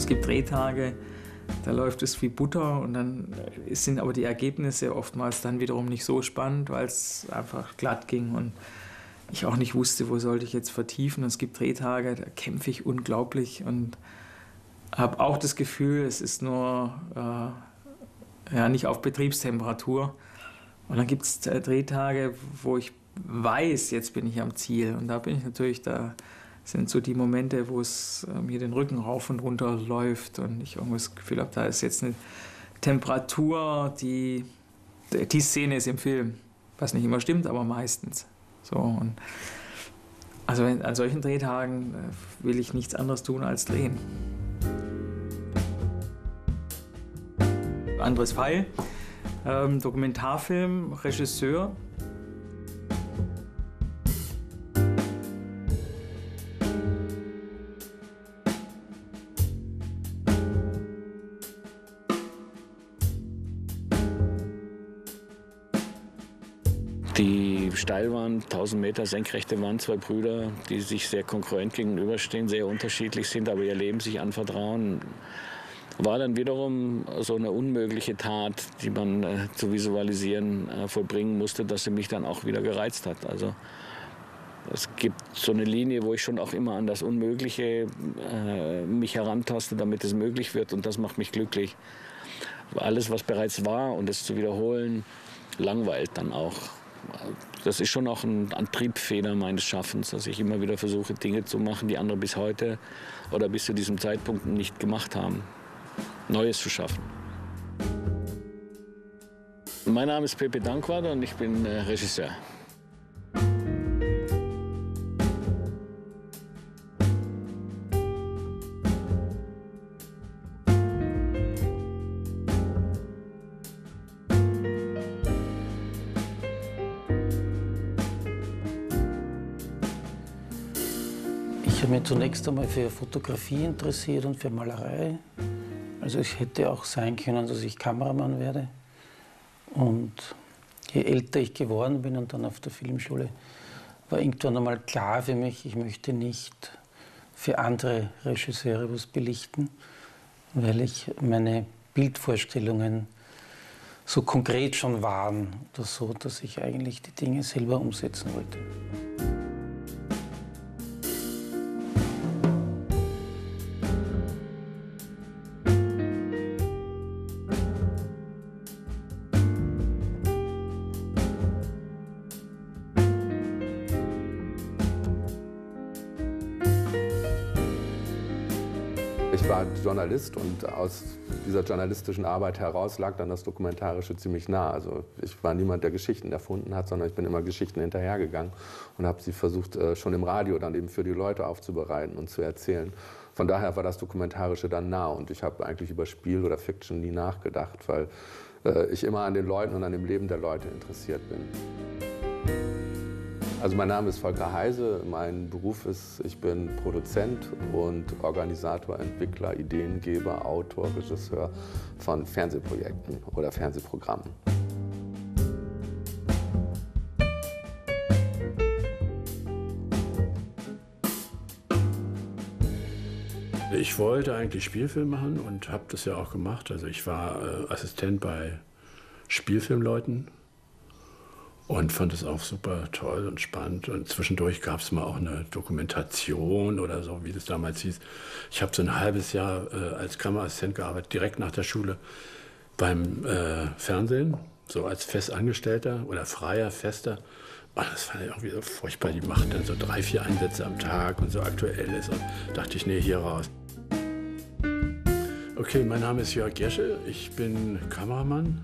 Es gibt Drehtage, da läuft es wie Butter und dann sind aber die Ergebnisse oftmals dann wiederum nicht so spannend, weil es einfach glatt ging und ich auch nicht wusste, wo sollte ich jetzt vertiefen. Und es gibt Drehtage, da kämpfe ich unglaublich und habe auch das Gefühl, es ist nur nicht auf Betriebstemperatur. Und dann gibt es Drehtage, wo ich weiß, jetzt bin ich am Ziel. Und da bin ich natürlich, da sind so die Momente, wo es mir den Rücken rauf und runter läuft und ich irgendwie das Gefühl habe, da ist jetzt eine Temperatur, die Szene ist im Film, was nicht immer stimmt, aber meistens. So, und also an solchen Drehtagen will ich nichts anderes tun als drehen. Andres Pfeil, Dokumentarfilm, Regisseur. Die Steilwand, 1000 Meter senkrechte Wand, zwei Brüder, die sich sehr konkurrent gegenüberstehen, sehr unterschiedlich sind, aber ihr Leben sich anvertrauen, war dann wiederum so eine unmögliche Tat, die man zu visualisieren vollbringen musste, dass sie mich dann auch wieder gereizt hat. Also es gibt so eine Linie, wo ich schon auch immer an das Unmögliche mich herantaste, damit es möglich wird, und das macht mich glücklich. Alles, was bereits war und es zu wiederholen, langweilt dann auch. Das ist schon auch ein Antriebsfeder meines Schaffens, dass ich immer wieder versuche, Dinge zu machen, die andere bis heute oder bis zu diesem Zeitpunkt nicht gemacht haben. Neues zu schaffen. Mein Name ist Pepe Danquart und ich bin Regisseur. Ich habe mich zunächst einmal für Fotografie interessiert und für Malerei. Also es hätte auch sein können, dass ich Kameramann werde. Und je älter ich geworden bin und dann auf der Filmschule, war irgendwann einmal klar für mich, ich möchte nicht für andere Regisseure was belichten, weil ich meine Bildvorstellungen so konkret schon waren oder so, dass ich eigentlich die Dinge selber umsetzen wollte. Ich war Journalist und aus dieser journalistischen Arbeit heraus lag dann das Dokumentarische ziemlich nah. Also ich war niemand, der Geschichten erfunden hat, sondern ich bin immer Geschichten hinterhergegangen und habe sie versucht, schon im Radio dann eben für die Leute aufzubereiten und zu erzählen. Von daher war das Dokumentarische dann nah und ich habe eigentlich über Spiel oder Fiction nie nachgedacht, weil ich immer an den Leuten und an dem Leben der Leute interessiert bin. Also mein Name ist Volker Heise, mein Beruf ist, ich bin Produzent und Organisator, Entwickler, Ideengeber, Autor, Regisseur von Fernsehprojekten oder Fernsehprogrammen. Ich wollte eigentlich Spielfilm machen und habe das ja auch gemacht. Also ich war Assistent bei Spielfilmleuten. Und fand es auch super toll und spannend. Und zwischendurch gab es mal auch eine Dokumentation oder so, wie das damals hieß. Ich habe so ein halbes Jahr als Kameraassistent gearbeitet, direkt nach der Schule beim Fernsehen, so als Festangestellter oder freier, fester. Und das fand ich irgendwie so furchtbar. Die machten dann so 3, 4 Einsätze am Tag und so Aktuelles. Und dachte ich, nee, hier raus. Okay, mein Name ist Jörg Gesche. Ich bin Kameramann.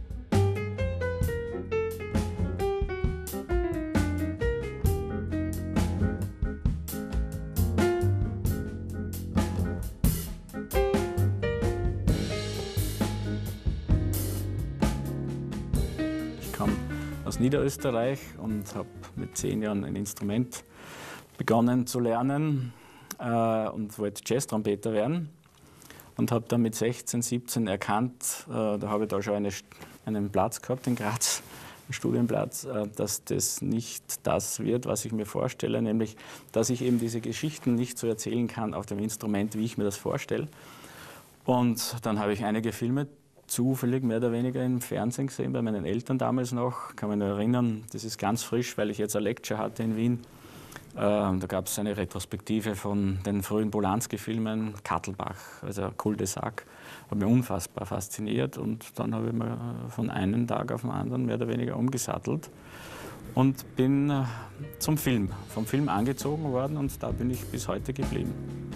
Aus Niederösterreich und habe mit 10 Jahren ein Instrument begonnen zu lernen und wollte Jazztrompeter werden und habe dann mit 16, 17 erkannt, da habe ich da schon einen Platz gehabt in Graz, einen Studienplatz, dass das nicht das wird, was ich mir vorstelle, nämlich dass ich eben diese Geschichten nicht so erzählen kann auf dem Instrument, wie ich mir das vorstelle. Und dann habe ich einige Filme zufällig mehr oder weniger im Fernsehen gesehen, bei meinen Eltern damals noch. Kann mich noch erinnern, das ist ganz frisch, weil ich jetzt eine Lecture hatte in Wien. Da gab es eine Retrospektive von den frühen Polanski-Filmen, Kattelbach, also Cul-de-sac. Hat mich unfassbar fasziniert und dann habe ich mir von einem Tag auf den anderen mehr oder weniger umgesattelt und bin vom Film angezogen worden und da bin ich bis heute geblieben.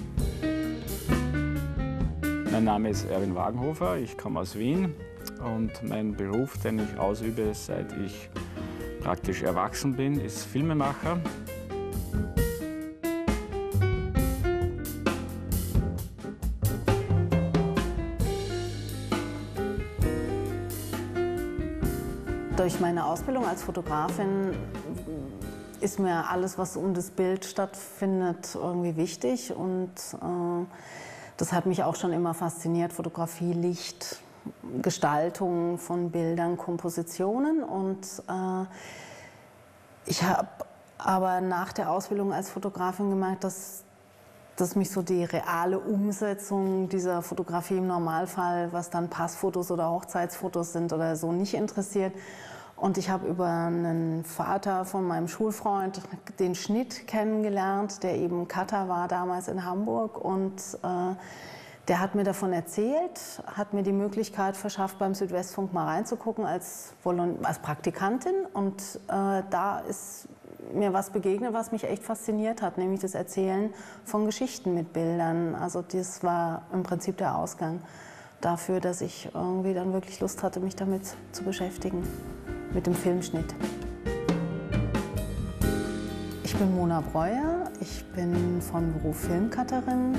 Mein Name ist Erwin Wagenhofer, ich komme aus Wien und mein Beruf, den ich ausübe, seit ich praktisch erwachsen bin, ist Filmemacher. Durch meine Ausbildung als Fotografin ist mir alles, was um das Bild stattfindet, irgendwie wichtig. Und das hat mich auch schon immer fasziniert. Fotografie, Licht, Gestaltung von Bildern, Kompositionen. Und ich habe aber nach der Ausbildung als Fotografin gemerkt, dass mich so die reale Umsetzung dieser Fotografie im Normalfall, was dann Passfotos oder Hochzeitsfotos sind oder so, nicht interessiert. Und ich habe über einen Vater von meinem Schulfreund den Schnitt kennengelernt, der eben Cutter war damals in Hamburg. Und der hat mir davon erzählt, hat mir die Möglichkeit verschafft, beim Südwestfunk mal reinzugucken als Praktikantin. Und da ist mir was begegnet, was mich echt fasziniert hat, nämlich das Erzählen von Geschichten mit Bildern. Also das war im Prinzip der Ausgang dafür, dass ich irgendwie dann wirklich Lust hatte, mich damit zu beschäftigen, mit dem Filmschnitt. Ich bin Mona Breuer, ich bin von Beruf Filmcutterin.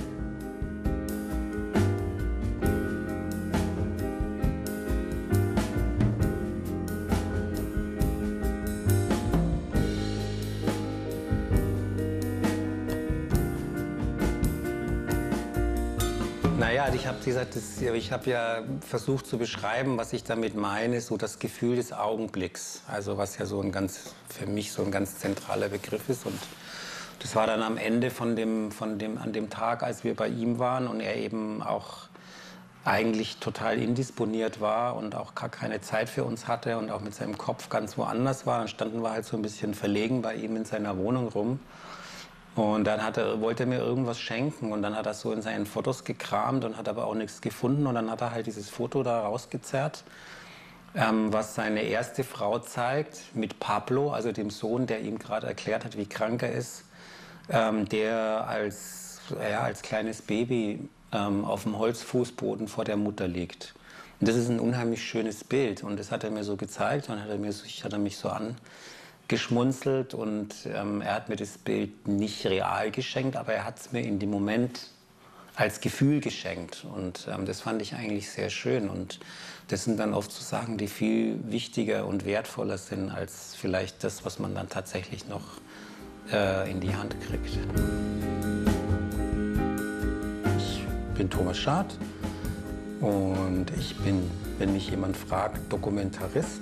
Naja, ich habe ja versucht zu beschreiben, was ich damit meine, so das Gefühl des Augenblicks. Also was ja für mich so ein ganz zentraler Begriff ist. Und das war dann am Ende an dem Tag, als wir bei ihm waren und er eben auch eigentlich total indisponiert war und auch gar keine Zeit für uns hatte und auch mit seinem Kopf ganz woanders war. Dann standen wir halt so ein bisschen verlegen bei ihm in seiner Wohnung rum. Und dann wollte er mir irgendwas schenken und dann hat er so in seinen Fotos gekramt und hat aber auch nichts gefunden. Und dann hat er halt dieses Foto da rausgezerrt, was seine erste Frau zeigt mit Pablo, also dem Sohn, der ihm gerade erklärt hat, wie krank er ist, der als kleines Baby auf dem Holzfußboden vor der Mutter liegt. Und das ist ein unheimlich schönes Bild und das hat er mir so gezeigt und hat er mich so angeschmunzelt und er hat mir das Bild nicht real geschenkt, aber er hat es mir in dem Moment als Gefühl geschenkt und das fand ich eigentlich sehr schön und das sind dann oft so Sachen, die viel wichtiger und wertvoller sind als vielleicht das, was man dann tatsächlich noch in die Hand kriegt. Ich bin Thomas Schad und ich bin, wenn mich jemand fragt, Dokumentarist.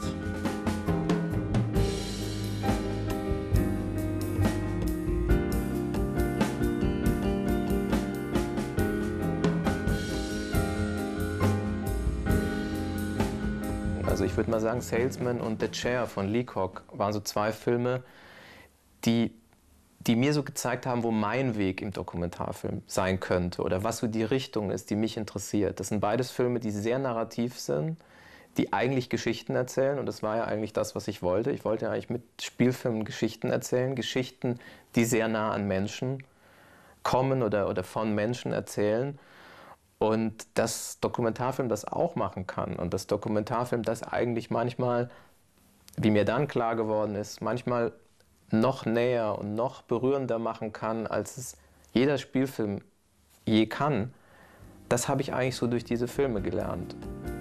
Also ich würde mal sagen, Salesman und The Chair von Leacock waren so zwei Filme, die mir so gezeigt haben, wo mein Weg im Dokumentarfilm sein könnte oder was so die Richtung ist, die mich interessiert. Das sind beides Filme, die sehr narrativ sind, die eigentlich Geschichten erzählen und das war ja eigentlich das, was ich wollte. Ich wollte ja eigentlich mit Spielfilmen Geschichten erzählen, Geschichten, die sehr nah an Menschen kommen oder von Menschen erzählen. Und das Dokumentarfilm das auch machen kann und das Dokumentarfilm das eigentlich manchmal, wie mir dann klar geworden ist, manchmal noch näher und noch berührender machen kann, als es jeder Spielfilm je kann, das habe ich eigentlich so durch diese Filme gelernt.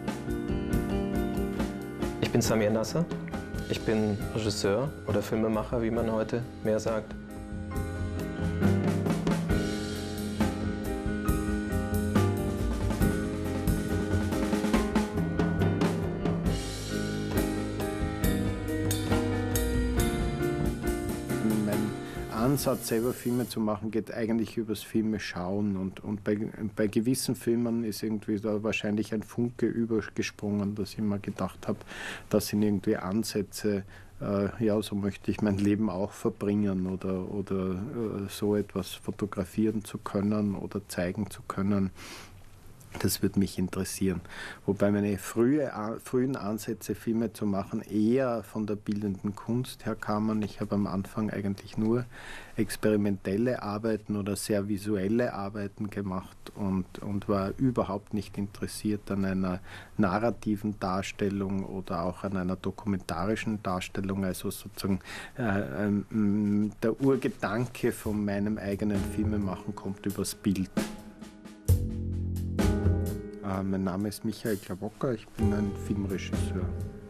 Ich bin Samir Nasser, ich bin Regisseur oder Filmemacher, wie man heute mehr sagt. Ansatz, selber Filme zu machen, geht eigentlich übers Filme schauen. Und bei gewissen Filmen ist irgendwie da wahrscheinlich ein Funke übergesprungen, dass ich immer gedacht habe, das sind irgendwie Ansätze, ja, so möchte ich mein Leben auch verbringen oder so etwas fotografieren zu können oder zeigen zu können. Das würde mich interessieren. Wobei meine frühen Ansätze, Filme zu machen, eher von der bildenden Kunst her kamen. Ich habe am Anfang eigentlich nur experimentelle Arbeiten oder sehr visuelle Arbeiten gemacht und war überhaupt nicht interessiert an einer narrativen Darstellung oder auch an einer dokumentarischen Darstellung. Also sozusagen der Urgedanke von meinem eigenen Filmemachen kommt übers Bild. Mein Name ist Michael Klawocker, ich bin ein Filmregisseur.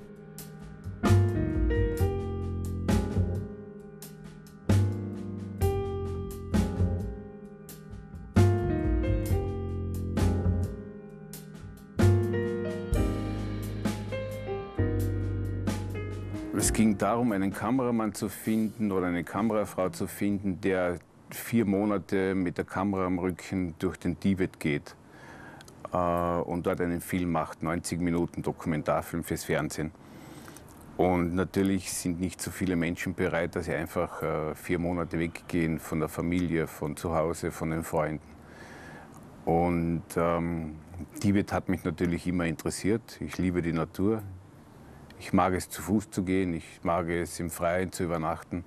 Es ging darum, einen Kameramann zu finden oder eine Kamerafrau zu finden, der 4 Monate mit der Kamera am Rücken durch den Tibet geht und dort einen Film macht, 90 Minuten Dokumentarfilm fürs Fernsehen. Und natürlich sind nicht so viele Menschen bereit, dass sie einfach 4 Monate weggehen von der Familie, von zu Hause, von den Freunden. Und Tibet hat mich natürlich immer interessiert. Ich liebe die Natur. Ich mag es, zu Fuß zu gehen. Ich mag es, im Freien zu übernachten.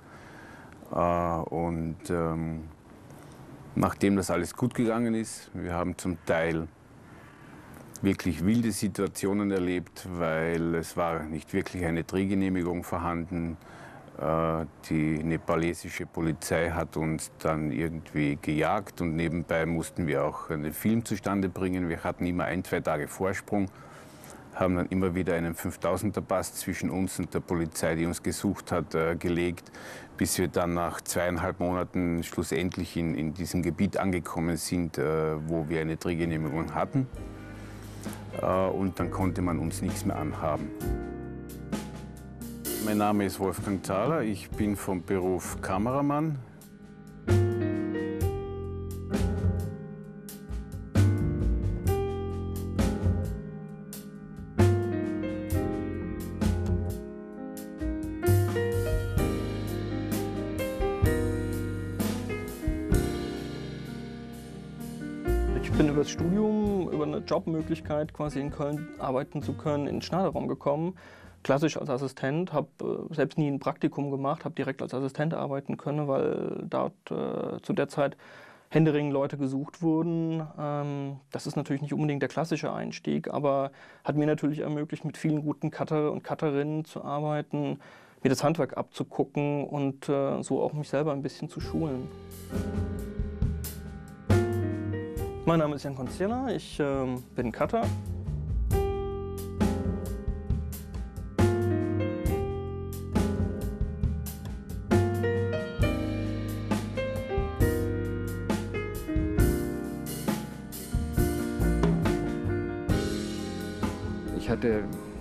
Nachdem das alles gut gegangen ist, wir haben zum Teil wirklich wilde Situationen erlebt, weil es war nicht wirklich eine Drehgenehmigung vorhanden. Die nepalesische Polizei hat uns dann irgendwie gejagt und nebenbei mussten wir auch einen Film zustande bringen. Wir hatten immer 1, 2 Tage Vorsprung, haben dann immer wieder einen 5000er-Pass zwischen uns und der Polizei, die uns gesucht hat, gelegt, bis wir dann nach 2,5 Monaten schlussendlich in diesem Gebiet angekommen sind, wo wir eine Drehgenehmigung hatten. Und dann konnte man uns nichts mehr anhaben. Mein Name ist Wolfgang Zahler, ich bin vom Beruf Kameramann. Ich bin über das Studium, über eine Jobmöglichkeit quasi in Köln arbeiten zu können, in den Schneiderraum gekommen. Klassisch als Assistent, habe selbst nie ein Praktikum gemacht, habe direkt als Assistent arbeiten können, weil dort zu der Zeit händeringend Leute gesucht wurden. Das ist natürlich nicht unbedingt der klassische Einstieg, aber hat mir natürlich ermöglicht, mit vielen guten Cutter und Cutterinnen zu arbeiten, mir das Handwerk abzugucken und so auch mich selber ein bisschen zu schulen. Mein Name ist Jan Konzierner, ich bin Cutter. Ich hatte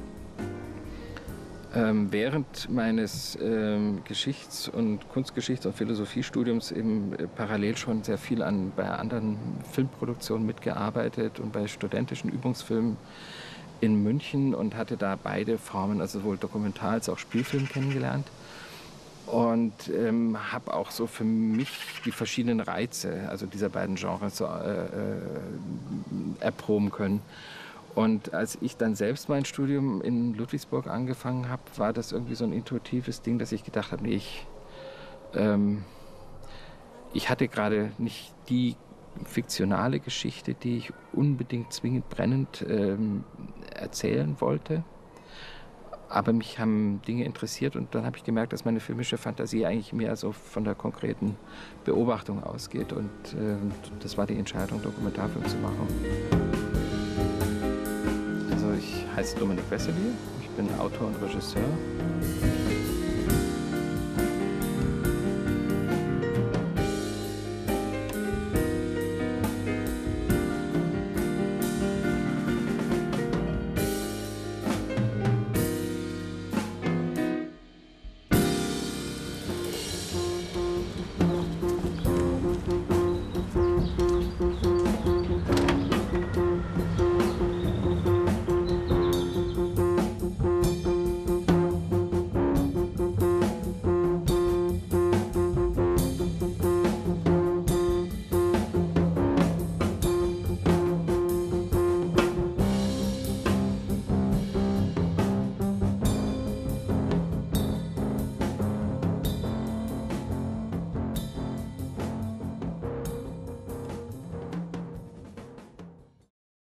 während meines Geschichts- und Kunstgeschichts- und Philosophiestudiums eben parallel schon sehr viel bei anderen Filmproduktionen mitgearbeitet und bei studentischen Übungsfilmen in München und hatte da beide Formen, also sowohl Dokumentar- als auch Spielfilm kennengelernt. Und habe auch so für mich die verschiedenen Reize, also dieser beiden Genres, so, erproben können. Und als ich dann selbst mein Studium in Ludwigsburg angefangen habe, war das irgendwie so ein intuitives Ding, dass ich gedacht habe, nee, ich hatte gerade nicht die fiktionale Geschichte, die ich unbedingt zwingend brennend erzählen wollte. Aber mich haben Dinge interessiert und dann habe ich gemerkt, dass meine filmische Fantasie eigentlich mehr so von der konkreten Beobachtung ausgeht. Und das war die Entscheidung, Dokumentarfilm zu machen. Ich heiße Dominik Wessely, ich bin Autor und Regisseur.